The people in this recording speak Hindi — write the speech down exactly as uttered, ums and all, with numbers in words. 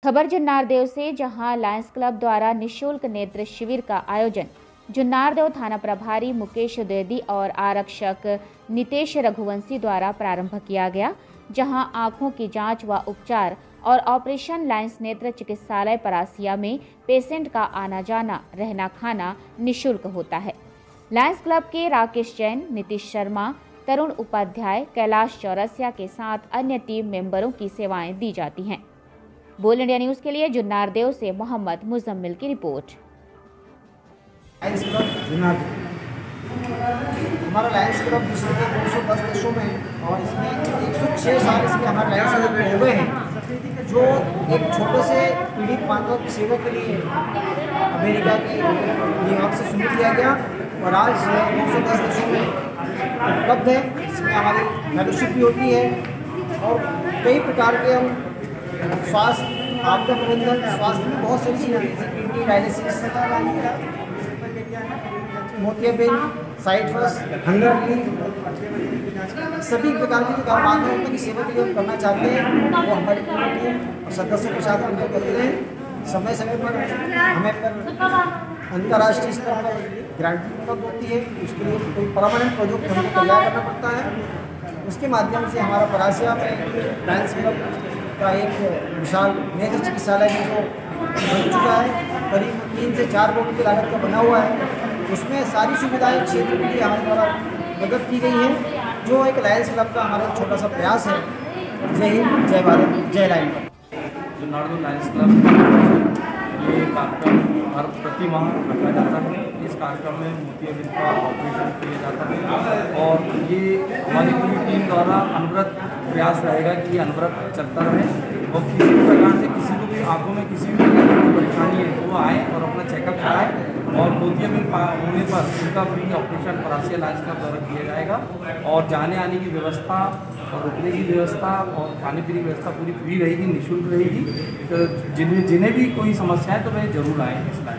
खबर जुन्नारदेव से, जहां लायंस क्लब द्वारा निःशुल्क नेत्र शिविर का आयोजन जुन्नारदेव थाना प्रभारी मुकेश द्विवेदी और आरक्षक नितेश रघुवंशी द्वारा प्रारंभ किया गया, जहां आंखों की जांच व उपचार और ऑपरेशन लायंस नेत्र चिकित्सालय परासिया में पेशेंट का आना जाना, रहना खाना निःशुल्क होता है। लायंस क्लब के राकेश जैन, नीतीश शर्मा, तरुण उपाध्याय, कैलाश चौरसिया के साथ अन्य टीम मेंबरों की सेवाएं दी जाती हैं। बोल इंडिया न्यूज के लिए जुन्नारदेव से मोहम्मद मुजम्मिल की रिपोर्ट। लायंस क्लब जुन्नारदेव, हमारा लायंस क्लब विश्व के दो सौ दस देशों में और इसमें एक सौ छह साल इसके हमारे लायंस क्लब में हो गए हैं, जो एक छोटे से पीड़ित मानवों की सेवा के लिए अमेरिका के न्यूयॉर्क से शुरू किया गया और आज दो सौ दस देशों में उपलब्ध है। इसमें हमारी फेलोशिप भी होती है और कई प्रकार के हम स्वास्थ्य आपदा प्रबंधन, स्वास्थ्य में बहुत सारी चीज़ें जैसे किडनी डायलिसिस, मोतियाबिंद, साइड फर्स्ट, हंगर रिलीफ, सभी प्रकार के जो काम मानव की सेवा के लिए हम करना चाहते हैं वो हमारी पूरी टीम और सदस्यों के साथ मिलकर करते हैं। समय समय पर हमें पर अंतर्राष्ट्रीय स्तर पर ग्रांट उपलब्ध होती है, उसके लिए कोई परमानेंट प्रोजेक्ट हमको तैयार करना पड़ता है। उसके माध्यम से हमारा परासिया में लायंस क्लब का एक विशाल नेत्र चिकित्सालय जो बन चुका है, करीब तीन से चार करोड़ की लागत का बना हुआ है। उसमें सारी सुविधाएं क्षेत्र के लिए हमारे द्वारा मदद की गई है, जो एक लायंस क्लब का हमारा छोटा सा प्रयास है। जय हिंद, जय भारत, जय लायंस। जुन्नारदेव लायंस क्लब ये कार्यक्रम हर प्रति माह रखा जाता है। इस कार्यक्रम में मोतियाबिंद का ऑपरेशन किया जाता है और ये हमारी पूरी टीम द्वारा अनवरत प्रयास रहेगा कि ये अनवरत चलता रहे और किसी भी प्रकार से किसी को भी आंखों में किसी भी प्रकार की परेशानी है तो वो आए और अपना चेकअप कराएं और मोतियाबिंद होने पर उनका free operation Parasia Lions club द्वारा किया जाएगा और जाने आने की व्यवस्था और रुकने की व्यवस्था और खाने पीने की व्यवस्था पूरी फ्री रहेगी, निःशुल्क रहेगी। तो जिन्हें जिन्हें भी कोई समस्या है तो वे जरूर आएँ इस